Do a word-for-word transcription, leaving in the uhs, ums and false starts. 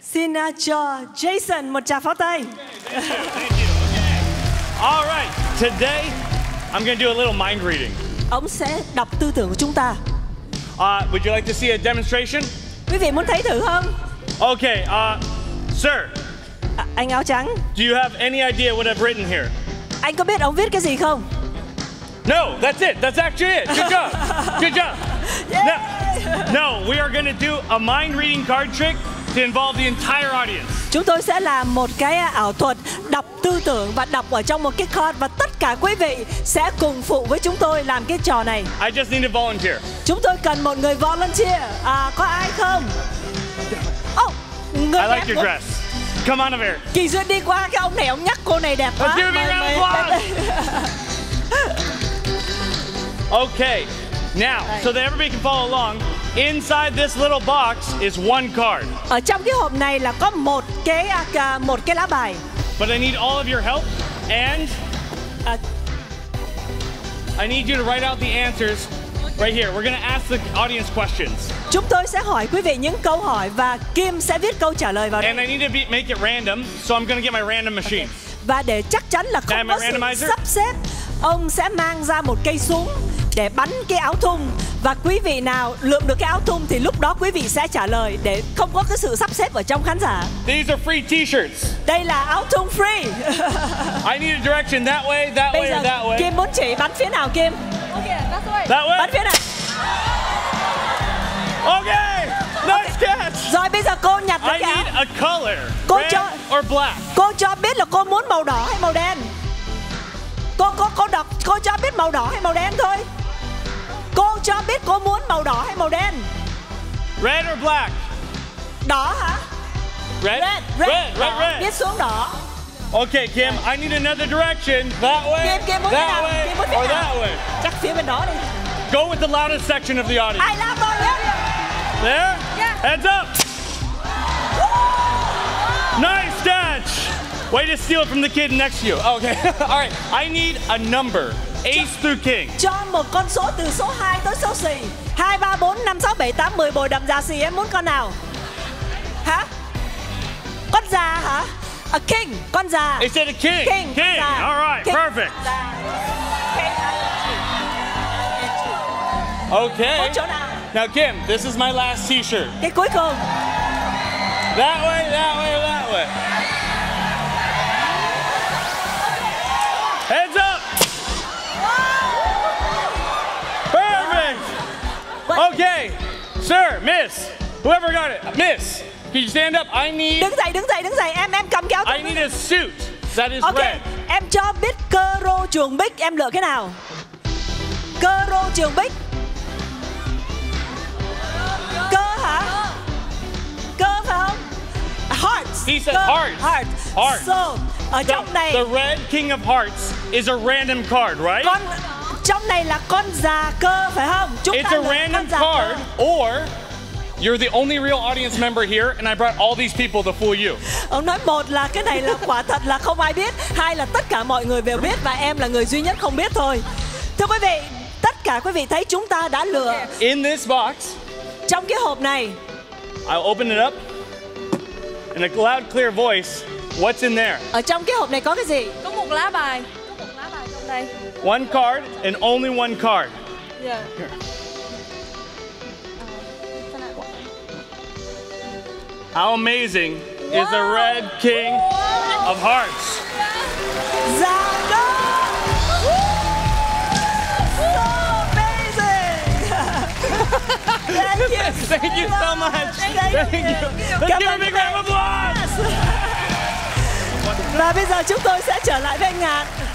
Xin uh, cho Jason một tràng pháo tay. Okay, thank you, thank you. Okay. All right, today I'm going to do a little mind reading. Ông sẽ đọc tư tưởng của chúng ta. Uh, would you like to see a demonstration? Quý vị muốn thấy thử không? Okay, uh, sir. À, anh áo trắng. Do you have any idea what I've written here? Anh có biết ông viết cái gì không? No, that's it. That's actually it. Good job. Good job. Yeah. No, no, we are going to do a mind reading card trick to involve the entire audience. Chúng tôi sẽ làm một cái ảo thuật đọc tư tưởng và đọc ở trong một cái card và tất cả quý vị sẽ cùng phụ với chúng tôi làm cái trò này. I just need a volunteer. Chúng tôi cần một người volunteer. À, có ai không? Oh, người I like đẹp your dress. Come on over here. Kỳ Duyên đi qua cái ông này, ông nhắc cô này đẹp quá. Let's give me a round of applause. Okay, now, so that everybody can follow along, inside this little box is one card. Ở trong cái hộp này là có một cái uh, một cái lá bài. But I need all of your help, and uh, I need you to write out the answers right here. We're gonna ask the audience questions. Chúng tôi sẽ hỏi quý vị những câu hỏi và Kim sẽ viết câu trả lời vào đây. And I need to be, make it random, so I'm gonna get my random machine. Okay. Và để chắc chắn là không có sự sắp xếp, ông sẽ mang ra một cây súng để bắn cái áo thun và quý vị nào lượm được cái áo thun thì lúc đó quý vị sẽ trả lời để không có cái sự sắp xếp ở trong khán giả. These are free t-shirts. Đây là áo thun free. I need a direction that way, that Bây way, giờ, or that way. Kim muốn chỉ bắn phía nào Kim? Okay, that's the way. That way. Bắn phía này. Okay, nice catch. Rồi bây giờ cô nhặt lấy I cái áo. need a color, Cô red cho, or black. cô cho biết là cô muốn màu đỏ hay màu đen. Cô cô cô đọc, cô cho biết màu đỏ hay màu đen thôi. Cô cho biết cô muốn màu đỏ hay màu đen. Red or black? Đỏ hả? Red? Red, red, red, đỏ. red, red. Viết xuống đỏ. Okay, Kim, I need another direction. That way, Kim, Kim muốn thế that nào? way, Kim muốn thế or nào? that way. Chắc phía bên đó đi. Go with the loudest section of the audience. Ai làm tôi nhé. There? Yeah. Heads up. Nice catch. Way to steal it from the kid next to you. Okay, all right. I need a number. Ace through king. Cho một con số từ số hai tới số xì. hai, ba, bốn, năm, sáu, bảy, tám, mười bồi đầm già xì. Em muốn con nào? Hả? Con già hả? A king, con già. It said a king. King, King. già. All right, King, perfect. già. Okay. Có chỗ nào? Now, Kim, this is my last t-shirt. Cái cuối cùng. That way, that way, that way. Heads up. Perfect. Okay, sir, miss, whoever got it, miss. Can you stand up? I need. Đứng dậy, đứng dậy, đứng dậy. Em em cầm kéo. I need a suit that is Ok, red. em cho biết cơ rô trường bích. Em lựa cái nào? Cơ rô trường bích. Cơ hả? Cơ phải không? Hearts. He said Cơ. hearts. Heart. Hearts. So, ở So, trong này the red king of hearts is a random card, right? con trong này là con già cơ phải không? Chúng It's ta a lựa random con già card, cơ. or you're the only real audience member here, and I brought all these people to fool you. Ông nói một là cái này là quả thật là không ai biết, hai là tất cả mọi người đều biết và em là người duy nhất không biết thôi. Thưa quý vị, tất cả quý vị thấy chúng ta đã lựa In this box, trong cái hộp này. I'll open it up in a loud, clear voice. What's in there? Ở trong cái hộp này có cái gì? Có một lá bài. Có một lá bài trong đây. One card and only one card. Yeah. Here. How amazing is the red king of hearts? Dạ đó. So amazing. Thank you. Thank you so much. Thank Thank you. Let's give a big round of applause. Và bây giờ chúng tôi sẽ trở lại với anh Ngạn.